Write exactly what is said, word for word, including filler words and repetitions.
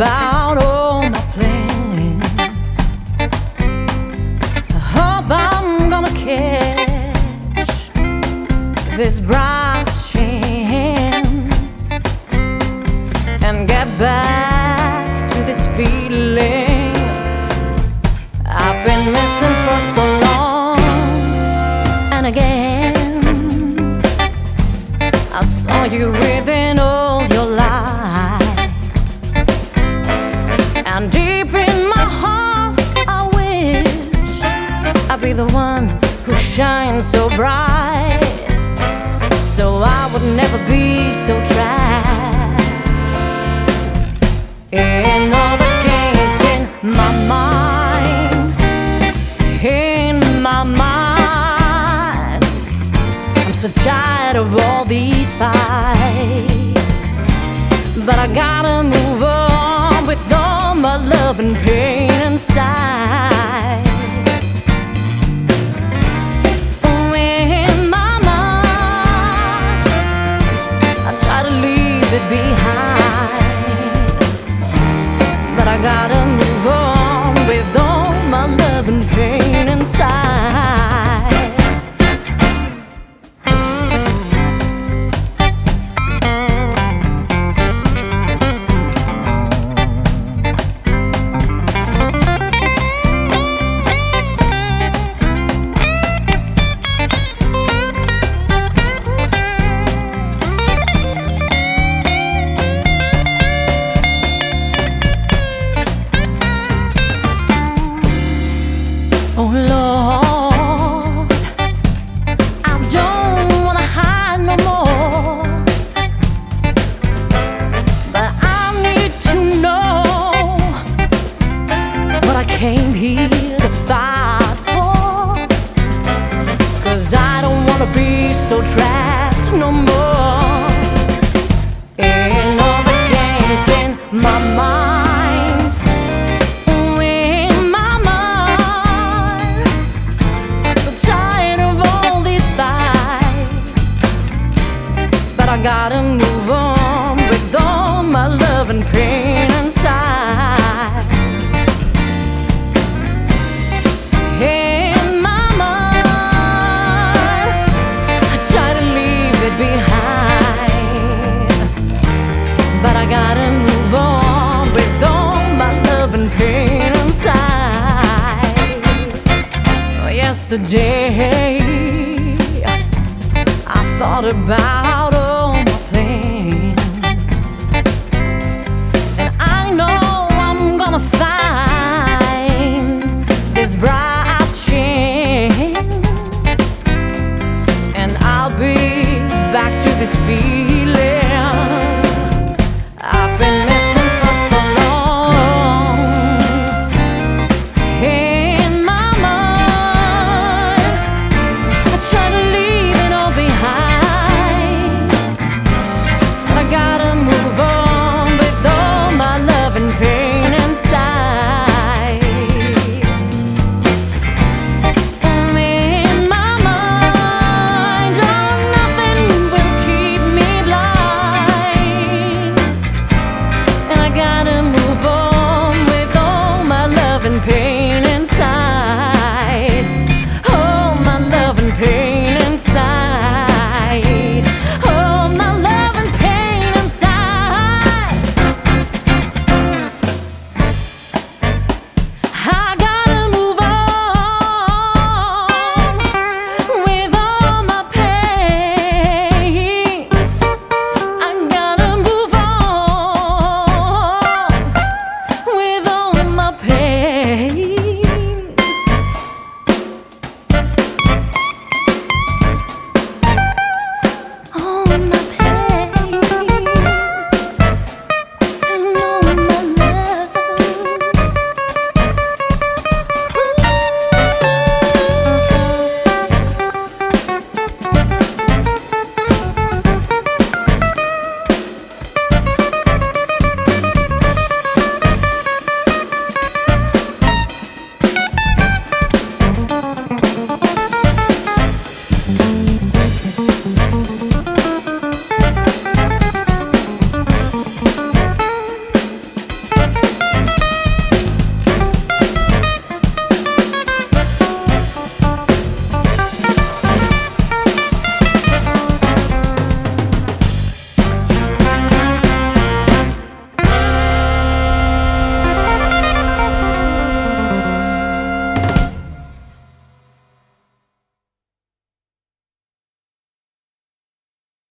about all my plans. I hope I'm gonna catch this bright chance and get back to this feeling I've been missing for so long. And again, I saw you within all your life, and deep in my heart I wish I'd be the one who shines so bright, so I would never be so trapped in all the games in my mind, in my mind. I'm so tired of all these fights, but I gotta move on with all my love and pain inside. Oh, in my mind, I try to leave it behind, but I gotta move on with all my love and pain inside. Oh Lord, I don't wanna hide no more, but I need to know what I came here to fight for, 'cause I don't wanna be so trapped no more in all the games in my mind. I gotta move on with all my love and pain inside. In my mind, I try to leave it behind, but I gotta move on with all my love and pain inside. Oh, yesterday I thought about